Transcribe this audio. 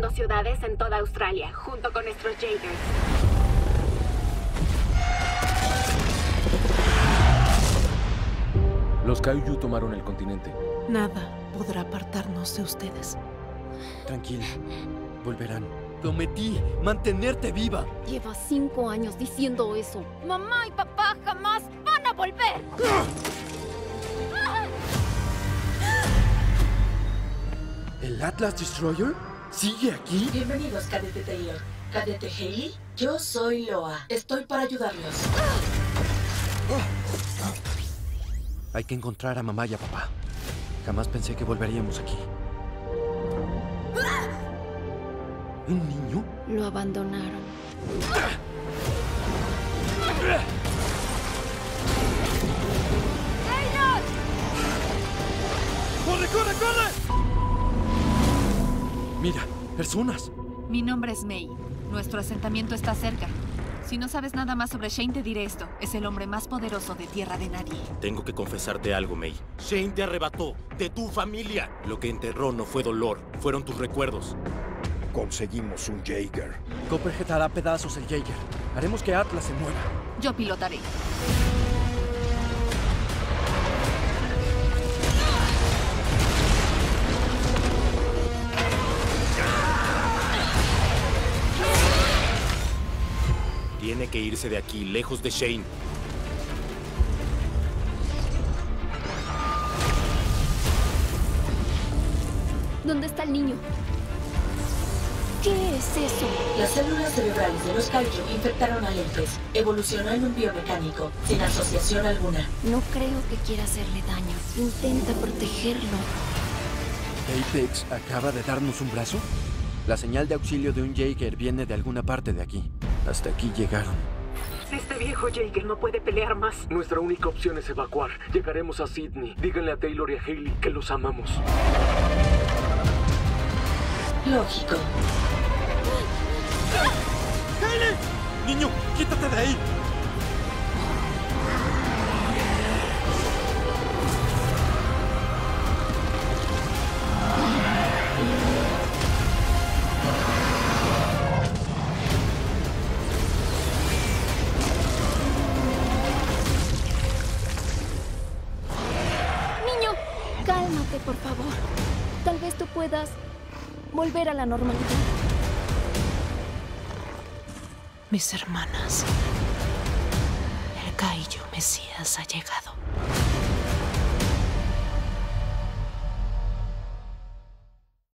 tomando ciudades en toda Australia, junto con nuestros Jaegers. Los Kaiju tomaron el continente. Nada podrá apartarnos de ustedes. Tranquila, volverán. Prometí mantenerte viva. Llevas 5 años diciendo eso. Mamá y papá jamás van a volver. ¿El Atlas Destroyer? ¿Sigue aquí? Bienvenidos, Cadete Taylor. Cadete Haley, yo soy Loa. Estoy para ayudarlos. Hay que encontrar a mamá y a papá. Jamás pensé que volveríamos aquí. ¿Un niño? Lo abandonaron. ¡Corre, corre, corre! Mira, personas. Mi nombre es May. Nuestro asentamiento está cerca. Si no sabes nada más sobre Shane, te diré esto. Es el hombre más poderoso de Tierra de Nadie. Tengo que confesarte algo, May. Shane te arrebató de tu familia. Lo que enterró no fue dolor, fueron tus recuerdos. Conseguimos un Jaeger. Copperhead hará pedazos el Jaeger. Haremos que Atlas se mueva. Yo pilotaré. Tiene que irse de aquí, lejos de Shane. ¿Dónde está el niño? ¿Qué es eso? Las células cerebrales de los Kaiju infectaron a Lentes. Evolucionó en un biomecánico, sin asociación alguna. No creo que quiera hacerle daño. Intenta protegerlo. ¿Apex acaba de darnos un brazo? La señal de auxilio de un Jaeger viene de alguna parte de aquí. Hasta aquí llegaron. Este viejo Jaeger no puede pelear más. Nuestra única opción es evacuar. Llegaremos a Sydney. Díganle a Taylor y a Haley que los amamos. Lógico. ¡Haley! ¡Niño, quítate de ahí! Niño, cálmate, por favor. Tal vez tú puedas volver a la normalidad. Mis hermanas. El Kaiju Mesías ha llegado.